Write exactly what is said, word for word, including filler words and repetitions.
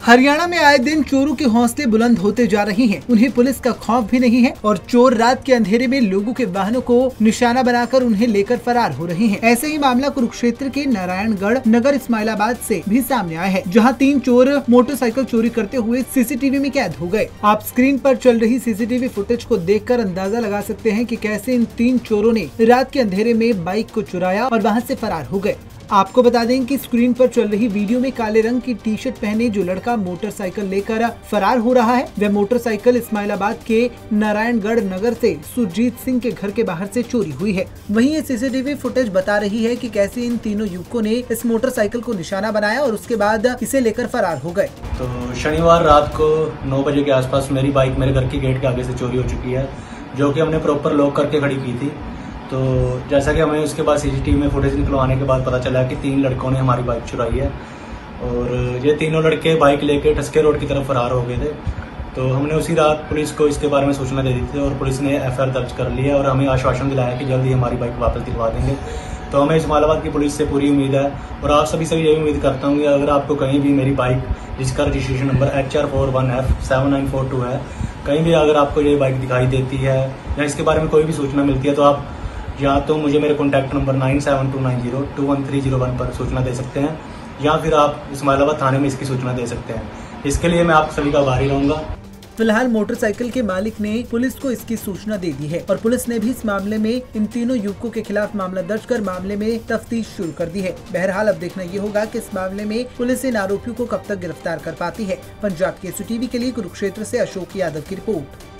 हरियाणा में आए दिन चोरों के हौसले बुलंद होते जा रहे हैं। उन्हें पुलिस का खौफ भी नहीं है और चोर रात के अंधेरे में लोगों के वाहनों को निशाना बनाकर उन्हें लेकर फरार हो रहे हैं। ऐसे ही मामला कुरुक्षेत्र के नारायणगढ़ नगर इस्माइलाबाद से भी सामने आया है, जहां तीन चोर मोटरसाइकिल चोरी करते हुए सीसीटीवी में कैद हो गए। आप स्क्रीन पर चल रही सीसीटीवी फुटेज को देखकर अंदाजा लगा सकते हैं कि कैसे इन तीन चोरों ने रात के अंधेरे में बाइक को चुराया और वहां से फरार हो गए। आपको बता दें कि स्क्रीन पर चल रही वीडियो में काले रंग की टी शर्ट पहने जो लड़का मोटरसाइकिल लेकर फरार हो रहा है, वह मोटरसाइकिल इस्माइलाबाद के नारायणगढ़ नगर से सुरजीत सिंह के घर के बाहर से चोरी हुई है। वहीं ये सीसीटीवी फुटेज बता रही है कि कैसे इन तीनों युवकों ने इस मोटरसाइकिल को निशाना बनाया और उसके बाद इसे लेकर फरार हो गए। तो शनिवार रात को नौ बजे के आसपास मेरी बाइक मेरे घर के गेट के आगे से चोरी हो चुकी है, जो कि हमने प्रॉपर लॉक करके खड़ी की थी। तो जैसा कि हमें उसके बाद सीसीटीवी में फुटेज निकलवाने के बाद पता चला कि तीन लड़कों ने हमारी बाइक चुराई है और ये तीनों लड़के बाइक लेके ठसके रोड की तरफ फरार हो गए थे। तो हमने उसी रात पुलिस को इसके बारे में सूचना दे दी थी और पुलिस ने एफ आई आर दर्ज कर लिया और हमें आश्वासन दिलाया कि जल्द ही हमारी बाइक वापस दिलवा देंगे। तो हमें इस्माइलाबाद की पुलिस से पूरी उम्मीद है और आप सभी से यही उम्मीद करता हूँ कि अगर आपको कहीं भी मेरी बाइक जिसका registration number H R four one F seven nine four two है, कहीं भी अगर आपको ये बाइक दिखाई देती है या इसके बारे में कोई भी सूचना मिलती है तो आप या तो मुझे मेरे contact number nine seven two nine zero two one three zero one पर सूचना दे सकते हैं या फिर आप इस्माइलाबाद थाने में इसकी सूचना दे सकते हैं। इसके लिए मैं आप सभी का आभारी रहूंगा। फिलहाल मोटरसाइकिल के मालिक ने पुलिस को इसकी सूचना दे दी है और पुलिस ने भी इस मामले में इन तीनों युवकों के खिलाफ मामला दर्ज कर मामले में तफ्तीश शुरू कर दी है। बहरहाल अब देखना ये होगा कि इस मामले में पुलिस इन आरोपियों को कब तक गिरफ्तार कर पाती है। पंजाब केसरी टीवी के लिए कुरुक्षेत्र से अशोक यादव की रिपोर्ट।